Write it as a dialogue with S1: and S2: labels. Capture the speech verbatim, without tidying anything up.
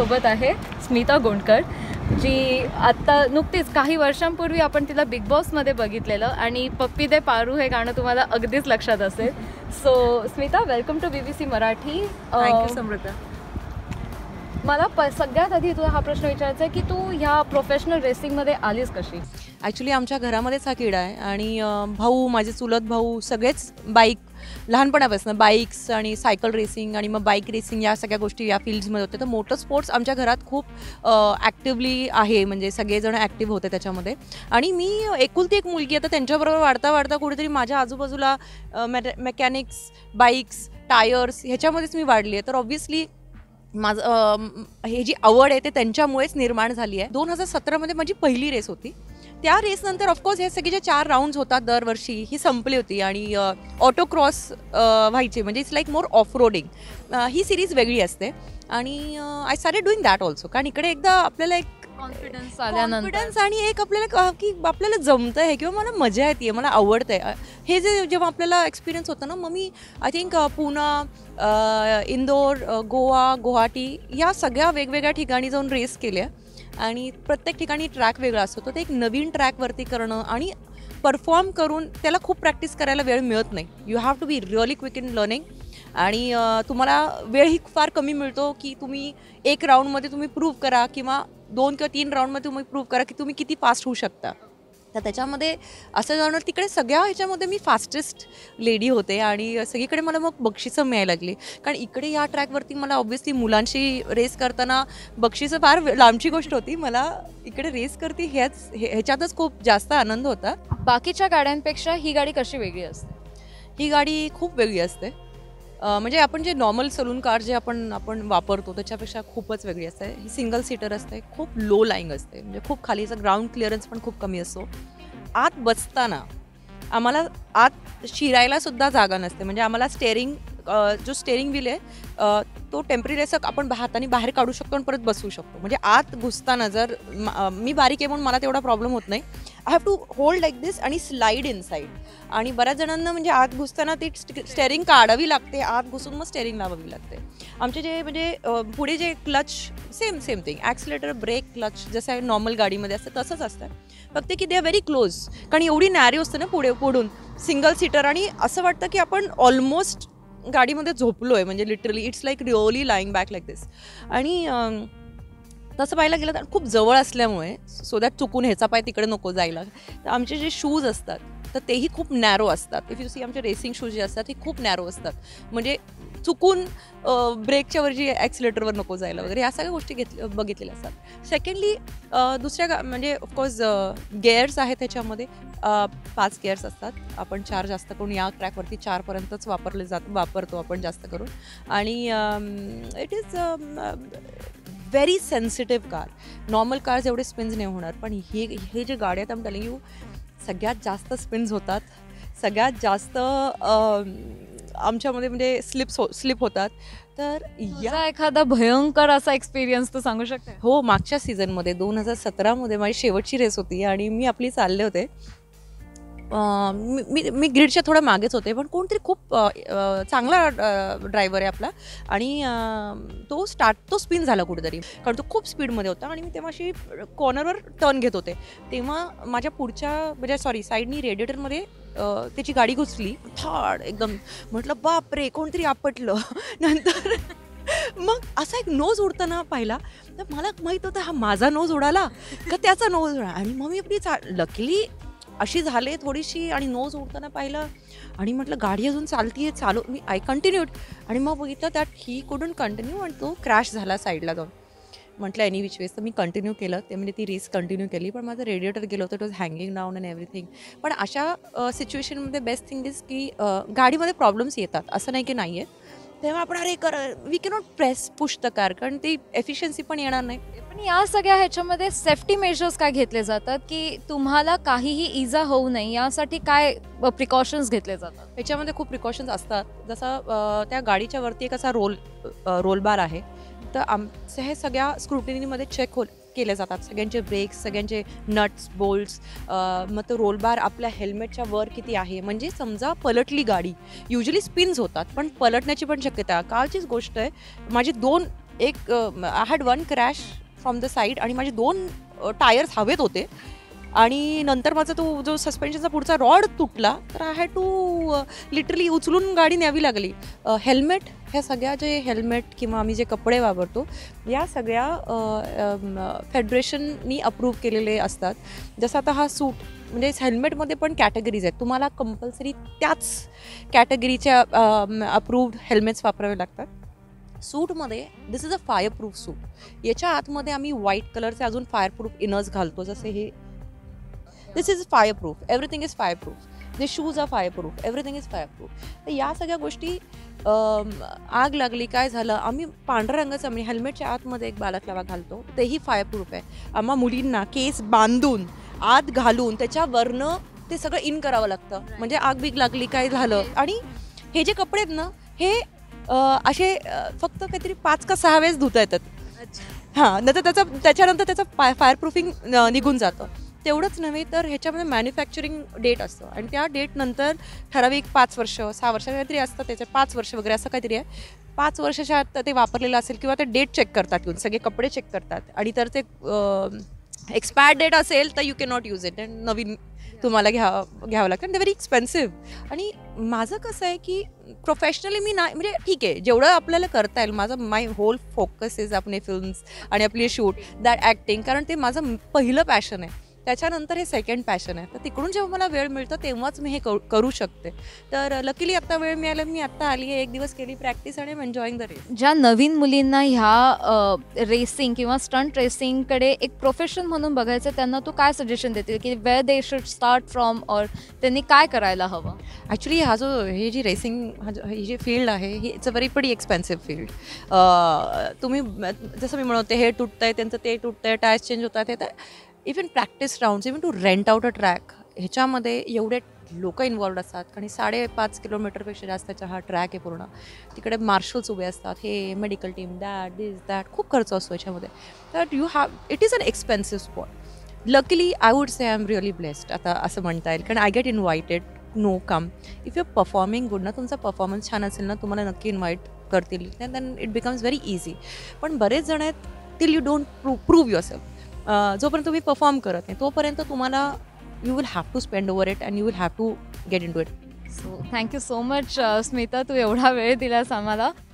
S1: आपल्यासोबत आहे स्मिता गोंडकर, जी आत्ता नुकतीच काही वर्षांपूर्वी आपण तिला बिग बॉसमध्ये बघितलेलं आणि पप्पी दे पारू हे गाणं तुम्हाला अगदीच लक्षात असेल. So Smita, welcome to B B C Marathi.
S2: Thank you Samruddha.
S1: मला प सगळ्यात आधी तुला हा प्रश्न विचारायचा आहे की तू ह्या प्रोफेशनल रेसिंगमध्ये आलीस कशी?
S2: ॲक्च्युली आमच्या घरामध्येच हा किडा आहे आणि भाऊ, माझे चुलत भाऊ सगळेच बाईक, लहानपणापासून बाईक्स आणि सायकल रेसिंग आणि मग बाईक रेसिंग या सगळ्या गोष्टी या फील्ड्समध्ये होते. तर मोटर स्पोर्ट्स आमच्या घरात खूप ॲक्टिवली आहे, म्हणजे सगळेजण ॲक्टिव्ह होते त्याच्यामध्ये. आणि मी एकुलती एक मुलगी, आता त्यांच्याबरोबर वाढता वाढता कुठेतरी माझ्या आजूबाजूला मे मेकॅनिक्स, बाईक्स, टायर्स ह्याच्यामध्येच मी वाढली आहे. तर ऑब्व्हियसली माझं हे जी आवड आहे ते त्यांच्यामुळेच निर्माण झाली आहे. दोन हजार सतरामध्ये माझी पहिली रेस होती. त्या रेसनंतर ऑफकोर्स हे सगळे जे चार राऊंड्स होतात दरवर्षी ही संपली होती आणि ऑटो क्रॉस व्हायचे, म्हणजे it's like more off roading. ही सिरीज वेगळी असते आणि I started doing that also. कारण इकडे एकदा आपल्याला एक
S1: कॉन्फिडन्स आल्यानंतर
S2: कॉन्फिडन्स आणि एक आपल्याला की आपल्याला जमतं आहे किंवा मला मजा येते, मला आवडतं आहे हे जे जेव्हा आपल्याला एक्सपिरियन्स होतं ना. मग मी आय थिंक पुणे, इंदोर, गोवा, गुवाहाटी या सगळ्या वेगवेगळ्या ठिकाणी जाऊन रेस केल्या आणि प्रत्येक ठिकाणी ट्रॅक वेगळा असतो. तर ते एक नवीन ट्रॅकवरती करणं आणि परफॉर्म करून त्याला खूप प्रॅक्टिस करायला वेळ मिळत नाही. You have to be really quick in learning आणि तुम्हाला वेळही फार कमी मिळतो की तुम्ही एक राऊंडमध्ये तुम्ही प्रूव्ह करा किंवा दोन किंवा तीन राऊंडमध्ये तुम्ही प्रूव्ह करा की तुम्ही किती फास्ट होऊ शकता. तर त्याच्यामध्ये असं जाणं तिकडे सगळ्या ह्याच्यामध्ये मी फास्टेस्ट लेडी होते आणि सगळीकडे मला मग बक्षिसं मिळायला लागली. कारण इकडे या ट्रॅकवरती मला ऑब्व्हियसली मुलांशी रेस करताना बक्षिसं फार लांबची गोष्ट होती. मला इकडे रेस करते ह्याच ह्याच्यातच खूप जास्त आनंद होता.
S1: बाकीच्या गाड्यांपेक्षा ही गाडी कशी वेगळी असते?
S2: ही गाडी खूप वेगळी असते. म्हणजे आपण जे नॉर्मल सलून कार जे आपण आपण वापरतो त्याच्यापेक्षा खूपच वेगळी असते. ही सिंगल सीटर असते, खूप लो लाईंग असते, म्हणजे खूप खालीचा ग्राउंड क्लिअरन्स पण खूप कमी असतो. आत बसताना आम्हाला आत शिरायला सुद्धा जागा नसते. म्हणजे आम्हाला स्टेअरिंग जो स्टेअरिंग व्हील आहे तो टेम्पररी असं आपण हाताने बाहेर काढू शकतो आणि परत बसवू शकतो. म्हणजे आत घुसताना जर मी बारीक आहे म्हणून मला तेवढा प्रॉब्लेम होत नाही. I have to hold like this आणि स्लाईड इन साईड. आणि बऱ्याच जणांना म्हणजे आत घुसताना ती स्टेअरिंग काढावी लागते, आत घुसून मग स्टेअरिंग लावावी लागते. आमचे जे म्हणजे पुढे जे clutch same same thing, accelerator, brake, clutch जसं आहे नॉर्मल गाडीमध्ये असतं तसंच असतं, फक्त की दे आर व्हेरी क्लोज. कारण एवढी नॅरो असतं ना पुढे पुढून सिंगल सीटर आणि असं वाटतं की आपण ऑलमोस्ट गाडीमध्ये झोपलो आहे, म्हणजे literally it's like really lying back like this. आणि तसं पाहायला गेलं तर खूप जवळ असल्यामुळे सो दॅट चुकून ह्याचा पाय तिकडे नको जायला, तर आमचे जे शूज असतात तर तेही खूप नॅरो असतात. इफ यू सी आमचे रेसिंग शूज जे असतात ते खूप नॅरो असतात, म्हणजे चुकून ब्रेकच्या वर जी ॲक्सिलेटरवर नको जायला वगैरे ह्या सगळ्या गोष्टी घेतल्या बघितलेल्या असतात. सेकंडली दुसऱ्या म्हणजे ऑफकोर्स गेअर्स आहेत त्याच्यामध्ये, पाच गेअर्स असतात. आपण चार जास्त करून या ट्रॅकवरती चारपर्यंतच वापरले जात वापरतो आपण जास्त करून. आणि it is very sensitive car. Normal cars एवढे स्पिन्स नाही होणार, पण हे हे जे गाड्या आहेत आम टेलिंग यू सगळ्यात जास्त स्पिन्स होतात, सगळ्यात जास्त आमच्यामध्ये म्हणजे स्लिप्स हो स्लिप होतात. तर
S1: या एखादा भयंकर असा एक्सपिरियन्स तर सांगू शकते?
S2: हो, मागच्या सीझनमध्ये दोन हजार सतरामध्ये माझी शेवटची रेस होती आणि मी आपली चालले होते. मी मी ग्रीडच्या थोडं मागेच होते, पण कोणतरी खूप चांगला ड्रायव्हर आहे आपला आणि तो स्टार्ट तो स्पिन झाला कुठेतरी, कारण तो खूप स्पीडमध्ये होता आणि मी तेव्हा अशी कॉर्नरवर टर्न घेत होते. तेव्हा माझ्या पुढच्या म्हणजे सॉरी साईडनी रेडिएटरमध्ये त्याची गाडी घुसली थाड एकदम. म्हटलं बापरे, कोणतरी आपटलं. नंतर मग असा एक नोज उडताना पाहिला, तर मला माहीत होतं हा माझा नोज उडाला का त्याचा नोज उडाला. आणि मग मी आपली चा लकीली अशी झाले थोडीशी आणि नोज उडताना पाहिलं आणि म्हटलं गाडी अजून चालतीये, चालू. मी आय कंटिन्यूड आणि मग बघितलं त्यात ही कुडंट कंटिन्यू आणि तो क्रॅश झाला साईडला जाऊन. म्हटलं एनी विच वेज, तर मी कंटिन्यू केलं. ते म्हणजे ती रेस कंटिन्यू केली, पण माझं रेडिएटर गेलं होतं, it was hanging down and everything. पण अशा सिच्युएशनमध्ये बेस्ट थिंग इज की गाडीमध्ये प्रॉब्लेम्स येतात, असं नाही की नाही आहे. तेव्हा आपण अरे कर we cannot press push the car, कारण ती एफिशियन्सी पण येणार नाही.
S1: पण या सगळ्या ह्याच्यामध्ये सेफ्टी मेजर्स काय घेतले जातात की तुम्हाला काहीही इजा होऊ नये यासाठी काय प्रिकॉशन्स घेतले जातात?
S2: ह्याच्यामध्ये खूप प्रिकॉशन्स असतात. जसं त्या गाडीच्या वरती एक असा रोल रोल बार आहे, तर आमचे हे सगळ्या स्क्रुटिनीमध्ये चेक हो केले जातात. सगळ्यांचे ब्रेक्स, सगळ्यांचे नट्स, बोल्ट्स, मग तो रोल बार आपल्या हेल्मेटच्या वर किती आहे. म्हणजे समजा पलटली गाडी, युजली स्पिन्स होतात पण पलटण्याची पण शक्यता. कालचीच गोष्ट आहे, माझी दोन एक I had one crash from the side आणि माझे दोन टायर्स हवेत होते आणि नंतर माझा तो जो सस्पेन्शनचा पुढचा रॉड तुटला तर आय हॅड टू लिटरली उचलून गाडी न्यावी लागली. हेल्मेट, ह्या सगळ्या जे हेल्मेट किंवा आम्ही जे कपडे वापरतो या सगळ्या फेडरेशननी अप्रूव्ह केलेले असतात. जसं आता हा सूट म्हणजे हेल्मेटमध्ये पण कॅटेगरीज आहेत, तुम्हाला कंपल्सरी त्याच कॅटेगरीच्या अप्रूव्ड हेल्मेट्स वापरावे लागतात. सूटमध्ये this is a fireproof suit. याच्या आतमध्ये आम्ही व्हाईट कलरचे अजून फायरप्रूफ इनर्स घालतो, जसे हे this is fireproof, everything is fireproof. जे shoes are fireproof, everything is fireproof. तर या सगळ्या गोष्टी, आग लागली काय झालं, आम्ही पांढऱ्या रंगाचं म्हणजे हेल्मेटच्या आतमध्ये एक बालाक्लावा घालतो, तेही फायरप्रूफ आहे. आम्हा मुलींना केस बांधून आत घालून त्याच्यावरनं ते सगळं इन करावं लागतं, म्हणजे आग बीग लागली काय झालं. आणि हे जे कपडे आहेत ना हे असे फक्त काहीतरी पाच का सहा वेळेस धुता येतात. हां, नंतर त्याचं त्याच्यानंतर त्याचं फाय फायरप्रूफिंग निघून जातं. तेवढंच नव्हे तर ह्याच्यामध्ये मॅन्युफॅक्चरिंग डेट असतं आणि त्या डेटनंतर ठराविक पाच वर्ष सहा वर्ष काहीतरी असतं, त्याच्या पाच वर्ष वगैरे असं काहीतरी आहे. पाच वर्षाच्या आत ते वापरलेलं असेल किंवा ते डेट चेक करतात, येऊन सगळे कपडे चेक करतात आणि तर ते एक्सपायर डेट असेल तर you can not use it, and नवीन तुम्हाला घ्या घ्यावं लागतं. ते व्हेरी एक्सपेन्सिव्ह. आणि माझं कसं आहे की प्रोफेशनली मी नाही, म्हणजे ठीक आहे जेवढं आपल्याला करता येईल, माझं माय होल फोकस इज आपले फिल्म्स आणि आपली शूट, दॅट ॲक्टिंग, कारण ते माझं पहिलं पॅशन आहे. त्याच्यानंतर हे सेकंड पॅशन आहे. तर तिकडून जेव्हा मला वेळ मिळतं तेव्हाच मी हे करू शकते. तर लकीली आत्ता वेळ मिळाला, मी आत्ता आली आहे, एक दिवस केली प्रॅक्टिस आणि एन्जॉईंग द रेस.
S1: ज्या नवीन मुलींना ह्या रेसिंग किंवा स्टंट रेसिंगकडे एक प्रोफेशन म्हणून बघायचं, त्यांना तू काय सजेशन देतील की where they should start from, और त्यांनी काय करायला हवं?
S2: ॲक्च्युली हा जो हे जी रेसिंग हा जो ही जी फील्ड आहे ही it's a very pretty expensive field. तुम्ही जसं मी म्हणते हे तुटतं आहे, त्यांचं ते तुटतं आहे, टायर्स चेंज होतात, हे तर even practice rounds, even to rent out a track, ह्याच्यामध्ये एवढे लोक इन्वॉल्ड असतात. आणि साडेपाच किलोमीटरपेक्षा जास्तचा हा ट्रॅक आहे पूर्ण. तिकडे मार्शल्स उभे असतात, हे medical team, that this that, खूप खर्च असतो याच्यामध्ये. तर you have it is an expensive spot. Luckily I would say I am really blessed आता असं म्हणता येईल, कारण I get invited, no come. If you performing good ना, तुमचा परफॉर्मन्स छान असेल ना, तुम्हाला नक्की इन्व्हाइट करतील, then it becomes very easy. पण बरेच जण आहेत till you don't prove prove yourself, जोपर्यंत तुम्ही परफॉर्म करत नाही तोपर्यंत तुम्हाला you will have to spend over it and you will have to get in to it.
S1: So thank you so much Smita, तू एवढा वेळ दिलास आम्हाला.